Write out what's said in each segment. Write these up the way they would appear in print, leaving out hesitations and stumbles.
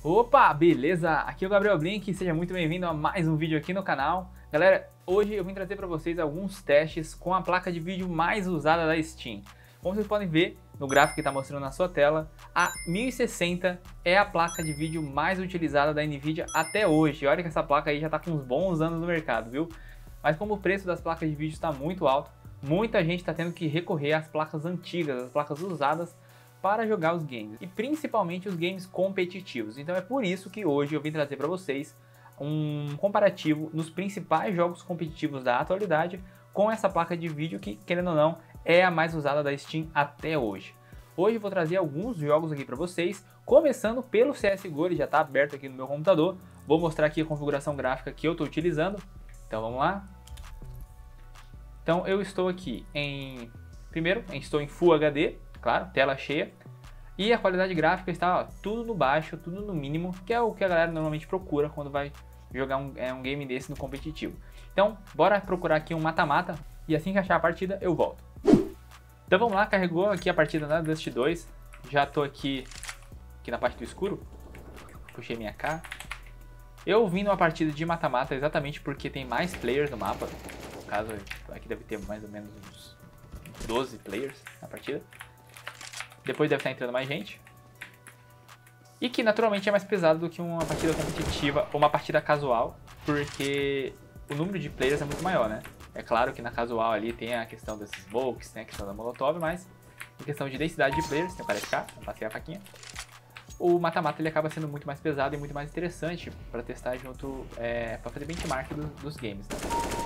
Opa, beleza? Aqui é o Gabriel Brink, seja muito bem-vindo a mais um vídeo aqui no canal. Galera, hoje eu vim trazer para vocês alguns testes com a placa de vídeo mais usada da Steam. Como vocês podem ver no gráfico que está mostrando na sua tela, a 1060 é a placa de vídeo mais utilizada da Nvidia até hoje. Olha que essa placa aí já está com uns bons anos no mercado, viu? Mas como o preço das placas de vídeo está muito alto, muita gente está tendo que recorrer às placas antigas, às placas usadas, para jogar os games, e principalmente os games competitivos. Então é por isso que hoje eu vim trazer para vocês um comparativo nos principais jogos competitivos da atualidade com essa placa de vídeo que, querendo ou não, é a mais usada da Steam até hoje. Hoje eu vou trazer alguns jogos aqui para vocês, começando pelo CSGO, ele já está aberto aqui no meu computador. Vou mostrar aqui a configuração gráfica que eu estou utilizando. Então vamos lá. Então eu estou aqui estou em Full HD, claro, tela cheia. E a qualidade gráfica está tudo no baixo, tudo no mínimo, que é o que a galera normalmente procura quando vai jogar um game desse no competitivo. Então, bora procurar aqui um mata-mata e assim que achar a partida eu volto. Então vamos lá, carregou aqui a partida da Dust 2. Já estou aqui na parte do escuro. Puxei minha K. Eu vim numa partida de mata-mata exatamente porque tem mais players no mapa. No caso, aqui deve ter mais ou menos uns 12 players na partida. Depois deve estar entrando mais gente. E que naturalmente é mais pesado do que uma partida competitiva ou uma partida casual, porque o número de players é muito maior, né? É claro que na casual ali tem a questão desses smokes, tem a questão da molotov, mas em questão de densidade de players, tem o cara ficar, não passei a faquinha. O mata-mata ele acaba sendo muito mais pesado e muito mais interessante para testar junto, para fazer benchmark dos games, né?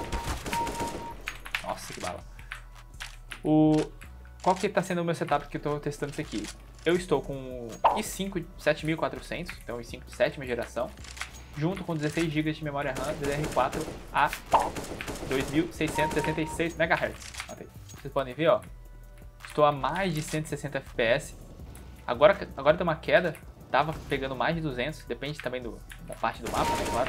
Nossa, que bala. Qual que está sendo o meu setup que eu estou testando isso aqui? Eu estou com o i5 7400, então i5 de 7ª geração, junto com 16 GB de memória RAM DDR4 a 2666 MHz. Vocês podem ver, ó, estou a mais de 160 FPS. Agora tem uma queda, tava pegando mais de 200, depende também da parte do mapa, né, claro.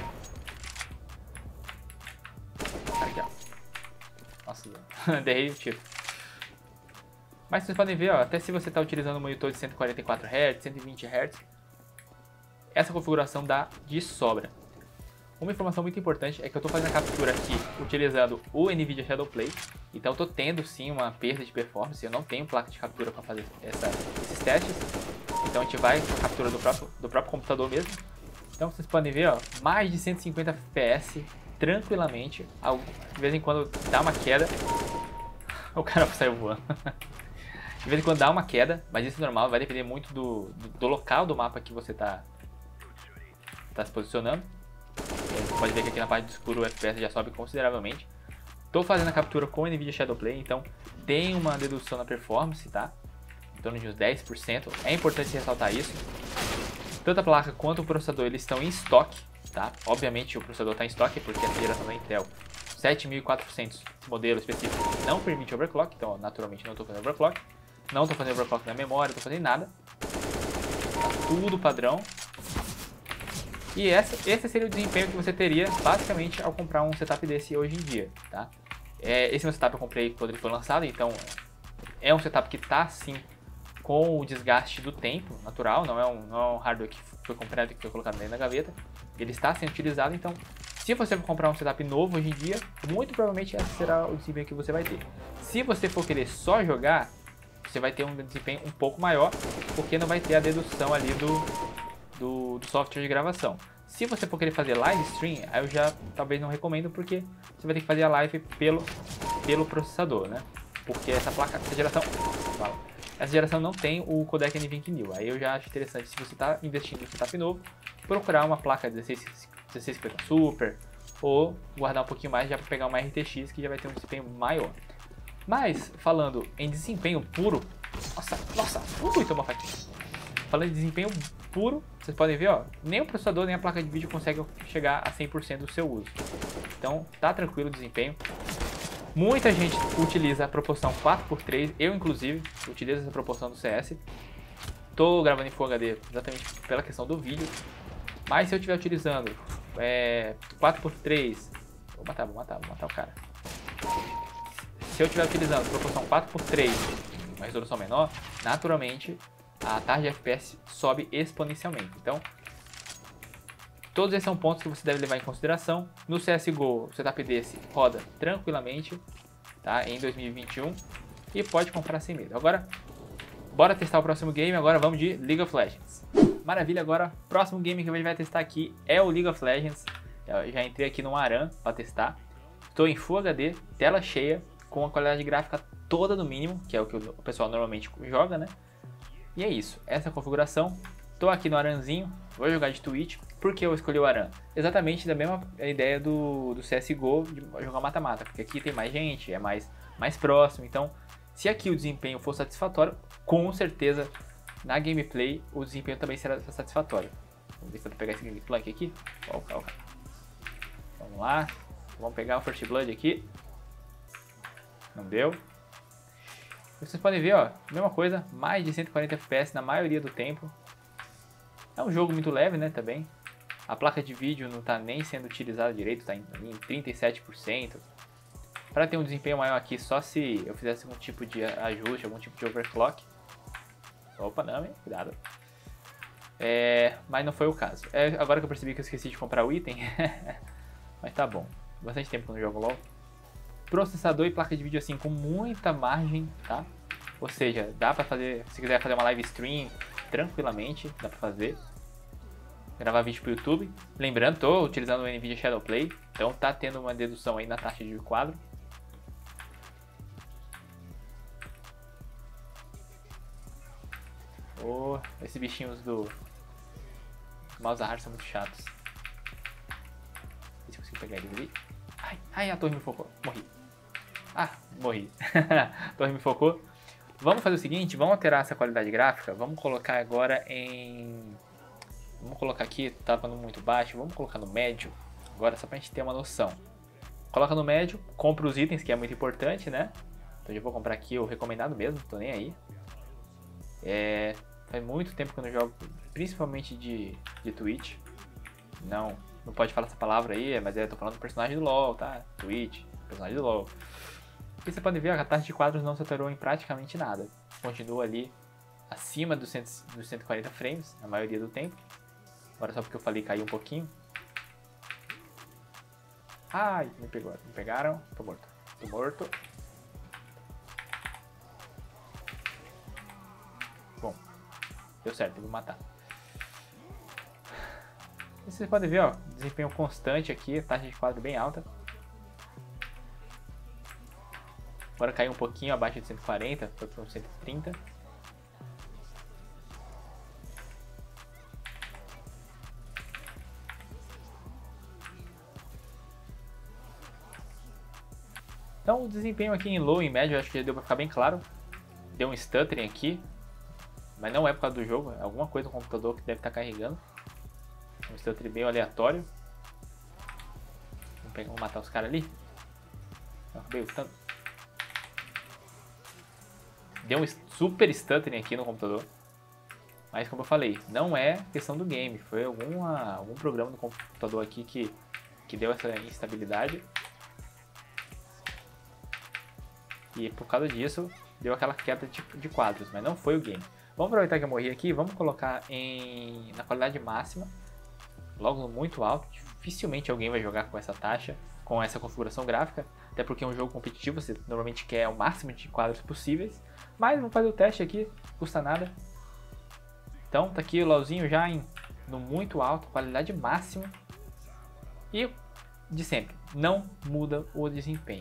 Aqui, ó. Nossa, derrei o tiro. Mas vocês podem ver, ó, até se você está utilizando um monitor de 144 Hz, 120 Hz, essa configuração dá de sobra. Uma informação muito importante é que eu estou fazendo a captura aqui utilizando o Nvidia Shadow Play, então eu estou tendo sim uma perda de performance, eu não tenho placa de captura para fazer esses testes, então a gente vai com a captura do próprio computador mesmo. Então vocês podem ver, ó, mais de 150 FPS tranquilamente, de vez em quando dá uma queda, o cara saiu voando. De vez em quando dá uma queda, mas isso é normal, vai depender muito do local do mapa que você tá se posicionando. Você pode ver que aqui na parte do escuro o FPS já sobe consideravelmente. Estou fazendo a captura com o Nvidia Shadow Play, então tem uma dedução na performance, tá? Em torno de uns 10%. É importante ressaltar isso. Tanto a placa quanto o processador eles estão em estoque, tá? Obviamente o processador está em estoque porque essa geração da Intel 7400 modelo específico não permite overclock, então naturalmente não estou fazendo overclock. Não estou fazendo overclock na memória, não estou fazendo nada. Tá tudo padrão. E esse seria o desempenho que você teria basicamente ao comprar um setup desse hoje em dia, tá? Esse meu setup eu comprei quando ele foi lançado, então é um setup que está sim com o desgaste do tempo natural, não é um hardware que foi comprado e que foi colocado dentro da gaveta. Ele está sendo utilizado, então se você for comprar um setup novo hoje em dia, muito provavelmente esse será o desempenho que você vai ter. Se você for querer só jogar, você vai ter um desempenho um pouco maior, porque não vai ter a dedução ali do software de gravação. Se você for querer fazer live stream, aí eu já talvez não recomendo, porque você vai ter que fazer a live pelo processador, né? Porque essa geração não tem o codec NVENC New. Aí eu já acho interessante, se você está investindo em um setup novo, procurar uma placa 1650 Super, ou guardar um pouquinho mais já para pegar uma RTX que já vai ter um desempenho maior. Mas, falando em desempenho puro... Nossa, tomou faquinha. Falando em desempenho puro, vocês podem ver, ó, nem o processador nem a placa de vídeo conseguem chegar a 100% do seu uso. Então, tá tranquilo o desempenho. Muita gente utiliza a proporção 4x3, eu inclusive utilizo essa proporção do CS. Tô gravando em Full HD exatamente pela questão do vídeo. Mas se eu estiver utilizando 4x3... Vou matar o cara. Se eu estiver utilizando proporção 4x3, uma resolução menor, naturalmente a taxa de FPS sobe exponencialmente. Então, Todos esses são pontos que você deve levar em consideração. No CSGO, o setup desse roda tranquilamente, tá? Em 2021 e pode comprar sem medo. Agora, bora testar o próximo game. Agora vamos de League of Legends. Maravilha, agora o próximo game que a gente vai testar aqui é o League of Legends. Eu já entrei aqui no ARAM para testar. Estou em Full HD, tela cheia, com a qualidade gráfica toda no mínimo, que é o que o pessoal normalmente joga, né? E é isso, essa é a configuração. Estou aqui no ARAMzinho, vou jogar de Twitch. Por que eu escolhi o ARAM? Exatamente da mesma ideia do CSGO, de jogar mata-mata, porque aqui tem mais gente, é mais próximo. Então, se aqui o desempenho for satisfatório, com certeza na gameplay o desempenho também será satisfatório. Vamos ver se eu vou pegar esse Gangplank aqui. Vamos lá, vamos pegar o First Blood aqui. Não deu. Vocês podem ver, ó, mesma coisa, mais de 140 FPS na maioria do tempo. É um jogo muito leve, né, também. A placa de vídeo não está nem sendo utilizada direito, está em 37%. Para ter um desempenho maior aqui, só se eu fizesse algum tipo de ajuste, algum tipo de overclock. Opa, não, hein? Cuidado. Mas não foi o caso. Agora que eu percebi que eu esqueci de comprar o item. Mas tá bom. Bastante tempo que eu não jogo LOL. Processador e placa de vídeo assim com muita margem, tá? Ou seja, dá pra fazer, se quiser fazer uma live stream tranquilamente, dá pra fazer. Gravar vídeo pro YouTube. Lembrando, tô utilizando o NVIDIA Shadowplay, então tá tendo uma dedução aí na taxa de quadro. Esses bichinhos do mouse hard são muito chatos. Deixa eu conseguir pegar eles ali. Ai, a torre me focou. Morri. Morri. A torre me focou. Vamos fazer o seguinte, vamos alterar essa qualidade gráfica. Vamos colocar agora em... Vamos colocar aqui, tava no muito baixo. Vamos colocar no médio. Agora só pra gente ter uma noção. Coloca no médio, compra os itens, que é muito importante, né? Então eu vou comprar aqui o recomendado mesmo, tô nem aí. Faz muito tempo que eu não jogo, principalmente de Twitch. Não pode falar essa palavra aí, mas eu tô falando do personagem do LoL, tá? Twitch, personagem do LoL. E você pode ver, a taxa de quadros não se alterou em praticamente nada. Continua ali acima dos 140 frames, na maioria do tempo. Agora só porque eu falei caiu um pouquinho. Ai, me pegaram. Tô morto. Bom, deu certo, eu vou matar. E vocês podem ver, ó, desempenho constante aqui, taxa de quadro bem alta. Agora caiu um pouquinho abaixo de 140, foi para 130. Então o desempenho aqui em low e médio, acho que já deu para ficar bem claro. Deu um stuttering aqui, mas não é por causa do jogo, é alguma coisa no computador que deve estar carregando. Um stuttering bem aleatório. Vamos matar os caras ali. Acabei lutando. Deu um super stuttering aqui no computador. Mas como eu falei, não é questão do game. Foi algum programa no computador aqui que deu essa instabilidade. E por causa disso, deu aquela queda de quadros. Mas não foi o game. Vamos aproveitar que eu morri aqui. Vamos colocar na qualidade máxima. Logo no muito alto. Dificilmente alguém vai jogar com essa taxa, com essa configuração gráfica. Até porque é um jogo competitivo, você normalmente quer o máximo de quadros possíveis. Mas vamos fazer o teste aqui, não custa nada. Então tá aqui o LOLzinho já no muito alto, qualidade máxima. E de sempre, não muda o desempenho.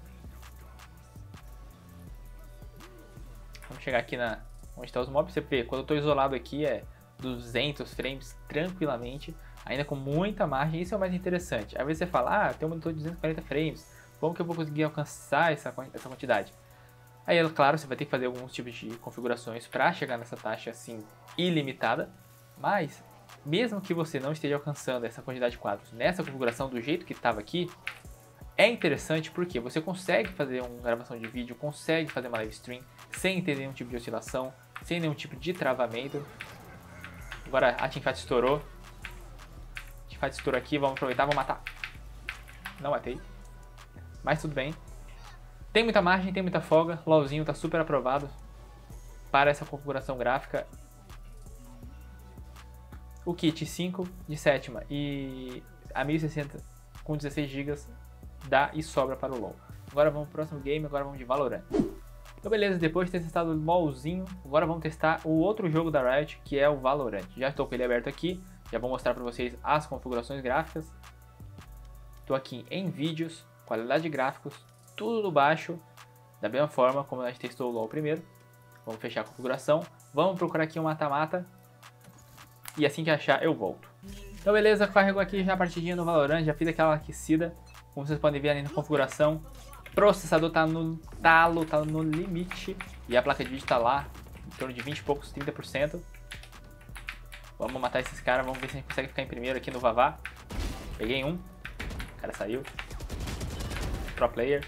Vamos chegar aqui onde estão os mobs. Você vê, quando eu estou isolado aqui é 200 frames tranquilamente, ainda com muita margem. Isso é o mais interessante. Às vezes você fala, tem um monitor de 240 frames, como que eu vou conseguir alcançar essa quantidade? Aí, é claro, você vai ter que fazer alguns tipos de configurações para chegar nessa taxa assim ilimitada, mas mesmo que você não esteja alcançando essa quantidade de quadros nessa configuração do jeito que estava aqui, é interessante porque você consegue fazer uma gravação de vídeo, consegue fazer uma live stream sem ter nenhum tipo de oscilação, sem nenhum tipo de travamento. Agora a teamfight estourou. A teamfight estourou aqui, vamos aproveitar, vamos matar. Não matei, mas tudo bem. Tem muita margem, tem muita folga, o LOLzinho está super aprovado para essa configuração gráfica. o kit 5 de sétima e a 1060 com 16 GB dá e sobra para o LoL. Agora vamos pro próximo game, agora vamos de Valorant. Então beleza, depois de ter testado o LoLzinho, agora vamos testar o outro jogo da Riot, que é o Valorant. Já estou com ele aberto aqui, já vou mostrar para vocês as configurações gráficas. Estou aqui em vídeos, qualidade de gráficos, tudo no baixo, da mesma forma como a gente testou o LoL primeiro. Vamos fechar a configuração, vamos procurar aqui um mata-mata e assim que achar eu volto. Então beleza, carregou aqui já a partidinha no Valorant, já fiz aquela aquecida, como vocês podem ver ali na configuração. O processador tá no talo, tá no limite e a placa de vídeo tá lá, em torno de 20 e poucos, 30%. Vamos matar esses caras, vamos ver se a gente consegue ficar em primeiro aqui no Vavá. Peguei um, o cara saiu. Pro player.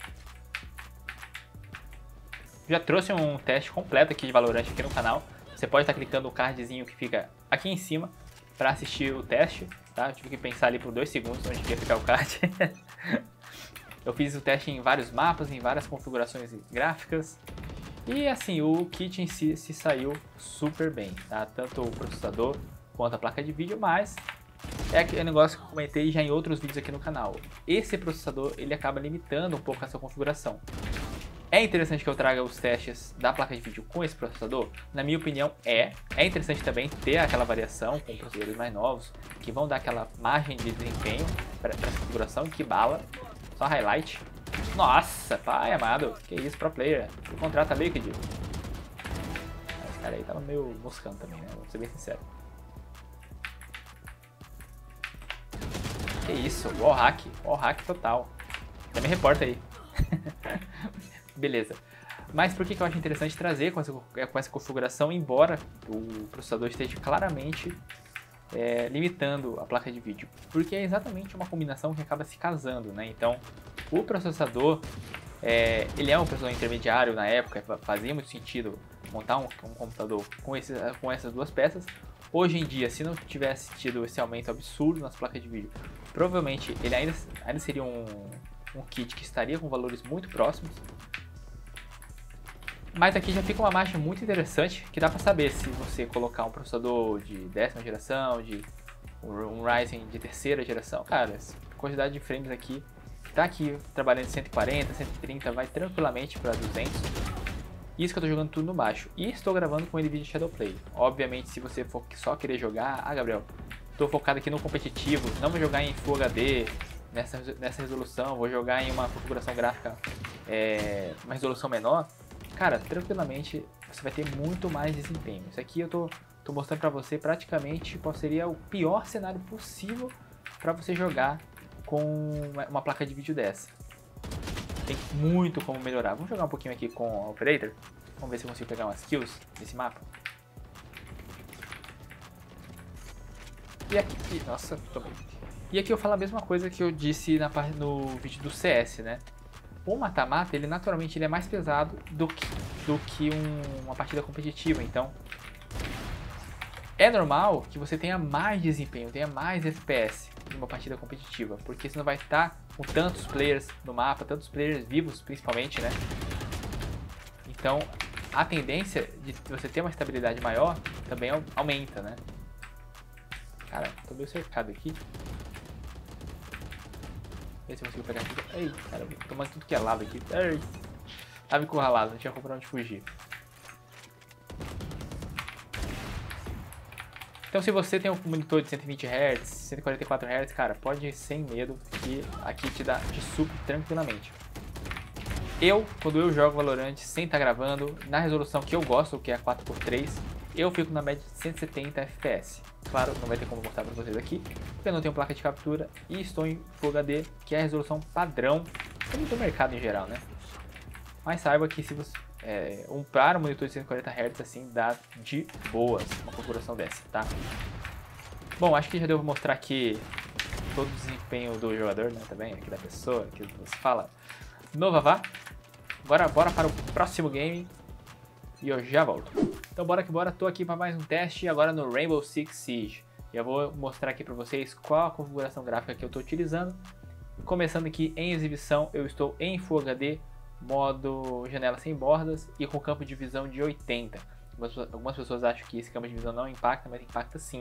Já trouxe um teste completo aqui de Valorant aqui no canal. Você pode estar clicando o cardzinho que fica aqui em cima para assistir o teste, tá? Eu tive que pensar ali por 2 segundos onde ia ficar o card. Eu fiz o teste em vários mapas, em várias configurações gráficas. E assim, o kit em si se saiu super bem, tá? Tanto o processador quanto a placa de vídeo, mas é aquele negócio que eu comentei já em outros vídeos aqui no canal. Esse processador, ele acaba limitando um pouco a sua configuração. É interessante que eu traga os testes da placa de vídeo com esse processador? Na minha opinião, é. É interessante também ter aquela variação com processadores mais novos, que vão dar aquela margem de desempenho para essa configuração. Que bala. Só highlight. Nossa, pai amado. Que isso, pro player. O contrato tá meio que digo. Esse cara aí tava meio moscando também, né? Vou ser bem sincero. Que isso, wall hack total. Já me reporta aí. Beleza. Mas por que eu acho interessante trazer com essa configuração, embora o processador esteja claramente limitando a placa de vídeo? Porque é exatamente uma combinação que acaba se casando, né? Então, o processador, ele é um processador intermediário na época, fazia muito sentido montar um computador com essas duas peças. Hoje em dia, se não tivesse tido esse aumento absurdo nas placas de vídeo, provavelmente ele ainda seria um kit que estaria com valores muito próximos. Mas aqui já fica uma margem muito interessante, que dá para saber se você colocar um processador de 10ª geração, de um Ryzen de 3ª geração, cara, a quantidade de frames aqui, tá aqui trabalhando em 140, 130, vai tranquilamente para 200. Isso que eu tô jogando tudo no baixo. E estou gravando com o NVIDIA Shadowplay. Obviamente, se você for só querer jogar, Gabriel, tô focado aqui no competitivo, não vou jogar em Full HD, nessa resolução, vou jogar em uma configuração gráfica, uma resolução menor. Cara, tranquilamente você vai ter muito mais desempenho. Isso aqui eu tô mostrando pra você praticamente qual seria o pior cenário possível para você jogar com uma placa de vídeo dessa. Tem muito como melhorar. Vamos jogar um pouquinho aqui com o Operator. Vamos ver se eu consigo pegar umas kills nesse mapa. E aqui, nossa, tomei. E aqui eu falo a mesma coisa que eu disse no vídeo do CS, né? O mata-mata, ele naturalmente ele é mais pesado do que uma partida competitiva, então é normal que você tenha mais desempenho, tenha mais FPS em uma partida competitiva, porque você não vai estar com tantos players no mapa, tantos players vivos principalmente, né? Então a tendência de você ter uma estabilidade maior também aumenta, né? Cara, tô meio cercado aqui. Ver se eu consigo pegar aqui. Ei, cara, tomando tudo que é lava aqui. Ei, tava encurralado, não tinha como pra onde fugir. Então se você tem um monitor de 120 Hz, 144 Hz, cara, pode ir sem medo, que aqui te supre tranquilamente. Quando eu jogo Valorant sem estar gravando, na resolução que eu gosto, que é a 4x3, eu fico na média de 170 FPS. Claro, não vai ter como mostrar para vocês aqui, porque eu não tenho placa de captura e estou em Full HD, que é a resolução padrão do mercado em geral, né? Mas saiba que se você para um monitor de 140 Hz assim, dá de boas uma configuração dessa, tá? Bom, acho que já devo mostrar aqui todo o desempenho do jogador, né? Também aqui da pessoa, que você fala no Vavá. Agora bora para o próximo game e eu já volto. Então bora que bora, tô aqui para mais um teste agora no Rainbow Six Siege. Eu vou mostrar aqui para vocês qual a configuração gráfica que eu estou utilizando. Começando aqui em exibição, eu estou em Full HD, modo janela sem bordas e com campo de visão de 80. Algumas pessoas acham que esse campo de visão não impacta, mas impacta sim,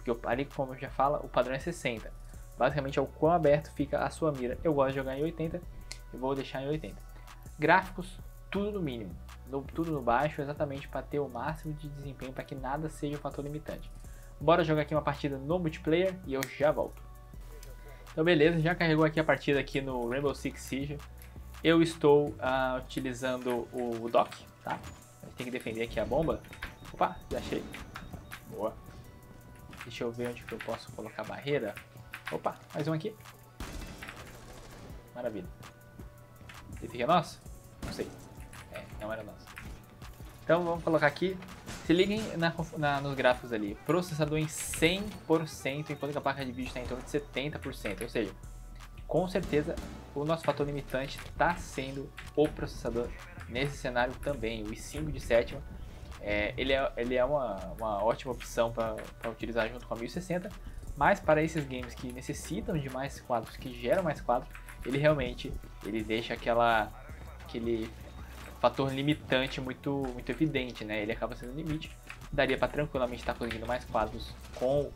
porque ali, como já fala, o padrão é 60. Basicamente é o quão aberto fica a sua mira. Eu gosto de jogar em 80, eu vou deixar em 80. Gráficos, tudo no mínimo, tudo no baixo, exatamente para ter o máximo de desempenho, para que nada seja um fator limitante. Bora jogar aqui uma partida no multiplayer e eu já volto. Então beleza, já carregou aqui a partida aqui no Rainbow Six Siege. Eu estou utilizando o Doc, tá? A gente tem que defender aqui a bomba. Opa, já achei. Boa. Deixa eu ver onde que eu posso colocar a barreira. Opa, mais um aqui. Maravilha. Esse aqui é nosso? Não sei. Não era nosso. Então vamos colocar aqui. Se liguem nos gráficos ali. Processador em 100%, enquanto que a placa de vídeo está em torno de 70%. Ou seja, com certeza o nosso fator limitante está sendo o processador nesse cenário também. O i5 de sétima. Ele é uma ótima opção para utilizar junto com a 1060. Mas para esses games que necessitam de mais quadros, que geram mais quadros, ele realmente deixa aquele fator limitante muito evidente, né? Ele acaba sendo limite. Daria para tranquilamente estar conseguindo mais quadros com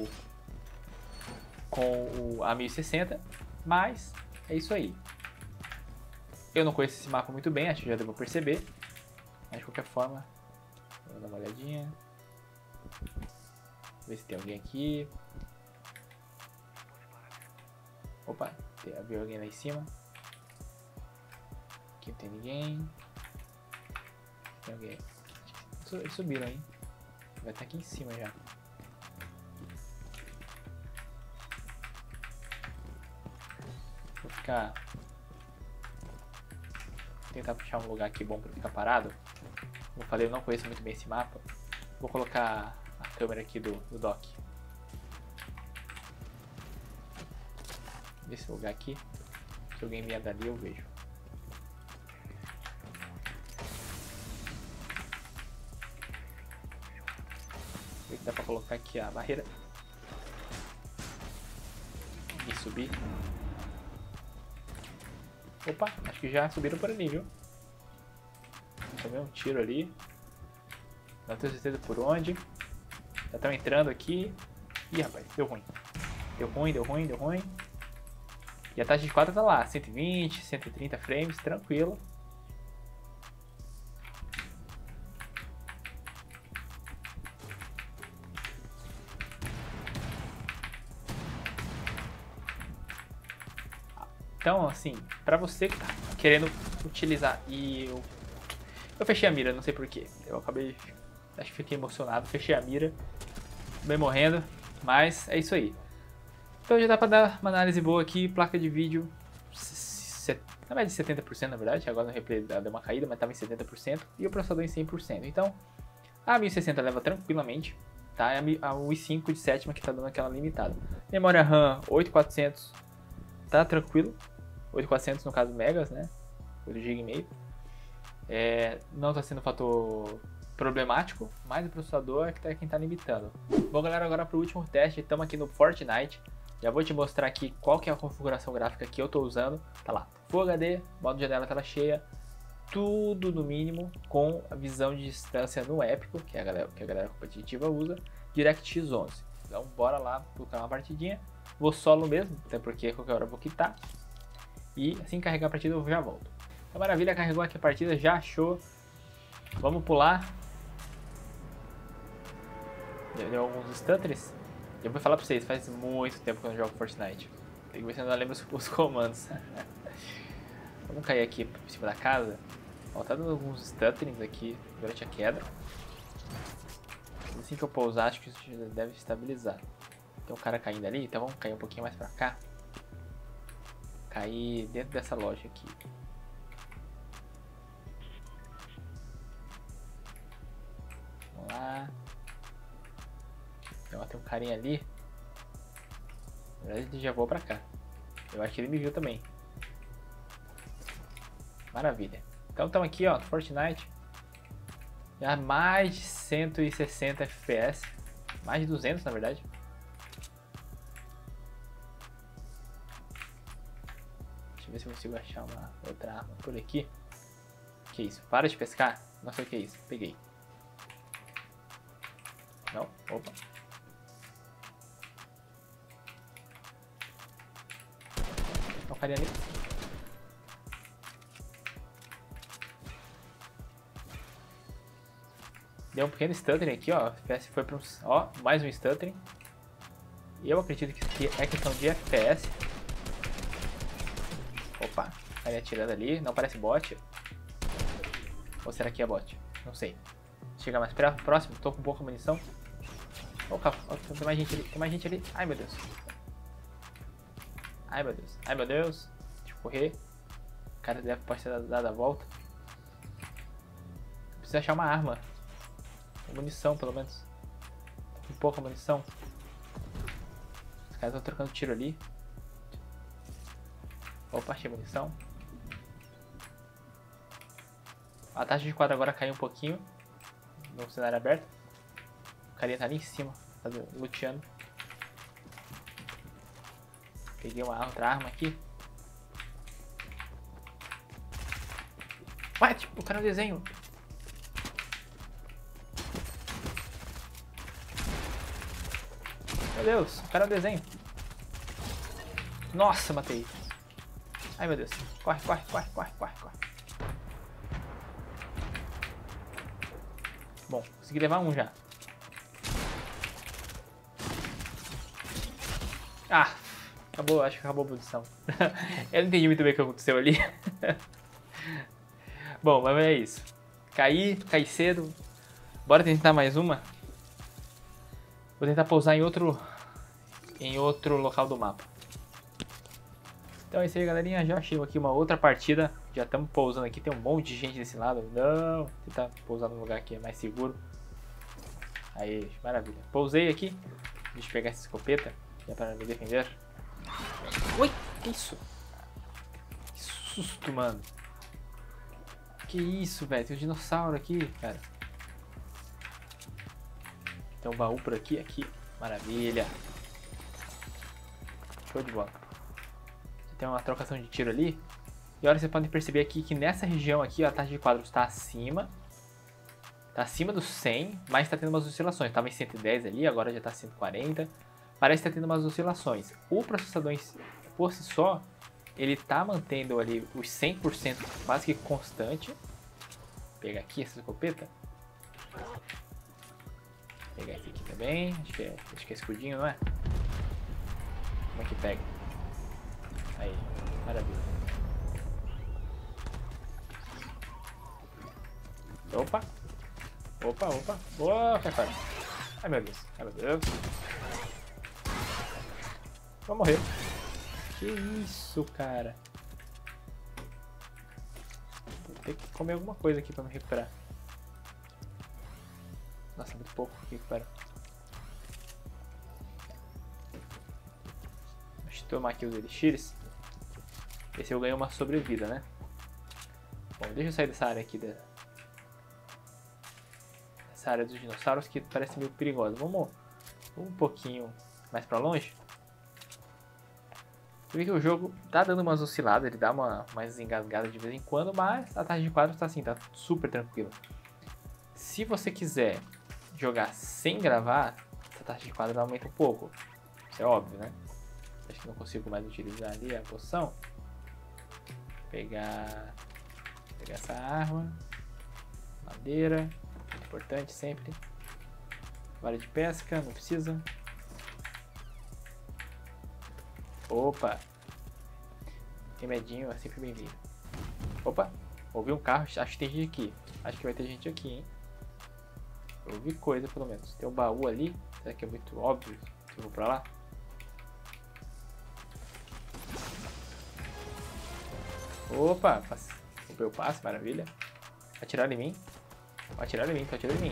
a 1060, mas é isso aí. Eu não conheço esse mapa muito bem, acho que já devo perceber. Mas de qualquer forma, vou dar uma olhadinha. Ver se tem alguém aqui. Opa, viu alguém lá em cima. Aqui não tem ninguém. Tem alguém. Eles subiram aí. Vai estar aqui em cima já. Vou ficar... tentar puxar um lugar aqui bom para ficar parado. Como eu falei, eu não conheço muito bem esse mapa. Vou colocar a câmera aqui do dock. Nesse lugar aqui. Se alguém vier dali eu vejo. Ver que dá pra colocar aqui a barreira. E subir. Opa, acho que já subiram por ali, viu? Tomei um tiro ali. Não tenho certeza por onde. Já estão entrando aqui. Ih, rapaz, deu ruim. Deu ruim. E a taxa de quadro tá lá, 120, 130 frames, tranquilo. Então, assim, pra você que tá querendo utilizar, e eu fechei a mira, não sei porquê. Eu acabei, acho que fiquei emocionado, fechei a mira, bem morrendo, mas é isso aí. Então já dá pra dar uma análise boa aqui, placa de vídeo, na média de 70% na verdade, agora no replay deu uma caída, mas tava em 70%, e o processador em 100%. Então, a 1060 leva tranquilamente, tá? É a i5 de sétima que tá dando aquela limitada. Memória RAM 8400, tá tranquilo, 8400 no caso megas, né? 8 GB e meio. Não tá sendo um fator problemático, mas o processador é que tá quem tá limitando. Bom galera, agora pro último teste, estamos aqui no Fortnite. Já vou te mostrar aqui qual que é a configuração gráfica que eu tô usando. Tá lá, Full HD, modo janela tela cheia, tudo no mínimo, com a visão de distância no épico, que a galera competitiva usa, DirectX 11. Então bora lá colocar uma partidinha. Vou solo mesmo, até porque qualquer hora eu vou quitar. E assim carregar a partida eu já volto. Então maravilha, carregou aqui a partida, já achou. Vamos pular. Deu alguns stutters. Eu vou falar pra vocês, faz muito tempo que eu não jogo Fortnite. Tem que ver se eu não lembro os comandos. Vamos cair aqui por cima da casa. Ó, tá dando alguns stutterings aqui durante a queda. Assim que eu pousar, acho que isso já deve estabilizar. Tem um cara caindo ali, então vamos cair um pouquinho mais pra cá. Cair dentro dessa loja aqui. Vamos lá. Então, tem um carinha ali. Na verdade, ele já voou pra cá. Eu acho que ele me viu também. Maravilha. Então, estamos aqui, ó, no Fortnite. Já mais de 160 FPS. Mais de 200, na verdade. Deixa eu ver se eu consigo achar uma outra arma por aqui. Que isso? Para de pescar? Não sei o que é isso. Peguei. Não? Opa. carinha ali. Deu um pequeno stuttering aqui, ó. O FPS foi para um... Ó, mais um stuttering. E eu acredito que é questão de FPS. Opa, carinha atirando ali. Não parece bot. Ou será que é bot? Não sei. Chega mais próximo, tô com pouca munição. Opa, tem mais gente ali, tem mais gente ali. Ai meu Deus. Ai meu Deus, ai meu Deus. Deixa eu correr. O cara pode ter dado a volta. Preciso achar uma arma. Munição pelo menos. Tem pouca munição. Os caras estão trocando tiro ali. Opa, achei munição. A taxa de quadro agora caiu um pouquinho no cenário aberto. O carinha tá ali em cima, tá luteando. Peguei uma outra arma aqui. Vai, tipo, o cara no desenho. Meu Deus, o cara no desenho. Nossa, matei. Ai meu Deus. Corre, corre, corre, corre, corre, corre. Bom, consegui levar um já. Ah, acabou, acho que acabou a posição. Eu não entendi muito bem o que aconteceu ali. Bom, mas é isso. Caí cedo. Bora tentar mais uma. Vou tentar pousar em outro local do mapa. Então é isso aí, galerinha. Já achei aqui uma outra partida. Já estamos pousando aqui. Tem um monte de gente desse lado. Não, vou tentar pousar num lugar que é mais seguro. Aí, maravilha. Pousei aqui. Deixa eu pegar essa escopeta. Já para me defender. Ui, que isso? Que susto, mano. Que isso, velho. Tem um dinossauro aqui, cara. Tem um baú por aqui. Maravilha. Show de bola. Tem uma trocação de tiro ali. E olha, vocês podem perceber aqui que nessa região aqui, ó, a taxa de quadros está acima. Está acima dos 100, mas está tendo umas oscilações. Estava em 110 ali, agora já está 140. Parece que está tendo umas oscilações. O processador por si só, ele está mantendo ali os 100% quase que constante. Vou pegar aqui essa escopeta. Vou pegar esse aqui também. Acho que é escudinho, não é? Como é que pega? Aí, maravilha. Opa! Opa, opa! Boa, cara! Ai meu Deus, ai meu Deus! Vou morrer! Que isso, cara! Vou ter que comer alguma coisa aqui pra me recuperar. Nossa, muito pouco que recupera. Deixa eu tomar aqui os elixires. Esse eu ganho uma sobrevida, né? Bom, deixa eu sair dessa área aqui essa área dos dinossauros que parece meio perigosa. Vamos um pouquinho mais pra longe. Você vê que o jogo tá dando umas osciladas, ele dá umas engasgadas de vez em quando, mas a taxa de quadros tá assim, tá super tranquilo. Se você quiser jogar sem gravar, essa taxa de quadros aumenta um pouco. Isso é óbvio, né? Acho que não consigo mais utilizar ali a poção. Pegar essa arma. Madeira. Muito importante sempre. Vara de pesca, não precisa. Opa! Remedinho é sempre bem-vindo. Opa! Ouvi um carro, acho que tem gente aqui. Acho que vai ter gente aqui, hein? Eu ouvi coisa pelo menos. Tem um baú ali. Será que é muito óbvio que eu vou pra lá? Opa! Roubei o passe, maravilha. Atiraram em mim. Atiraram em mim, atirando em mim.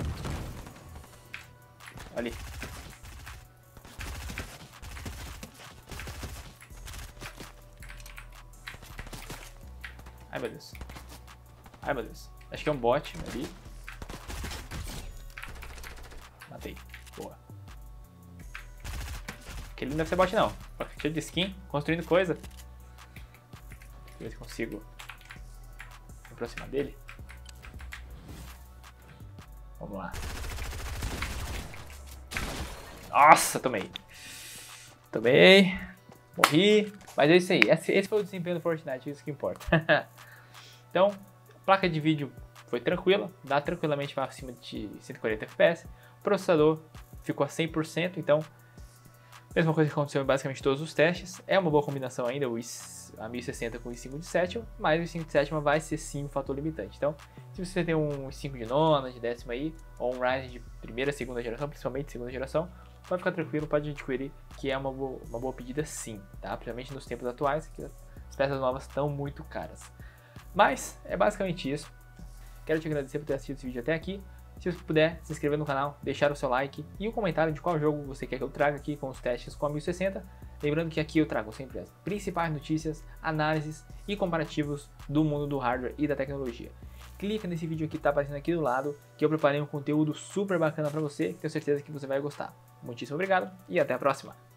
Ali. Ai meu Deus. Ai meu Deus. Acho que é um bot ali. Matei. Boa. Aquele não deve ser bot não. Cheio de skin, construindo coisa. Deixa eu ver se consigo me aproximar dele. Vamos lá. Nossa, tomei. Tomei. Morri, mas é isso aí. Esse foi o desempenho do Fortnite, isso que importa. Então, a placa de vídeo foi tranquila, dá tranquilamente para acima de 140 FPS. O processador ficou a 100%, então, mesma coisa que aconteceu em basicamente todos os testes. É uma boa combinação ainda, a 1060 com o i5 de sétima, mas o i5 de sétima vai ser sim um fator limitante. Então, se você tem um i5 de nona, de décima aí, ou um Ryzen de primeira, segunda geração, principalmente segunda geração, pode ficar tranquilo, pode adquirir, que é uma boa pedida sim, tá? Principalmente nos tempos atuais, que as peças novas estão muito caras. Mas é basicamente isso. Quero te agradecer por ter assistido esse vídeo até aqui. Se você puder, se inscrever no canal, deixar o seu like e um comentário de qual jogo você quer que eu traga aqui com os testes com a 1060. Lembrando que aqui eu trago sempre as principais notícias, análises e comparativos do mundo do hardware e da tecnologia. Clica nesse vídeo aqui que está aparecendo aqui do lado, que eu preparei um conteúdo super bacana para você, tenho certeza que você vai gostar. Muitíssimo obrigado e até a próxima!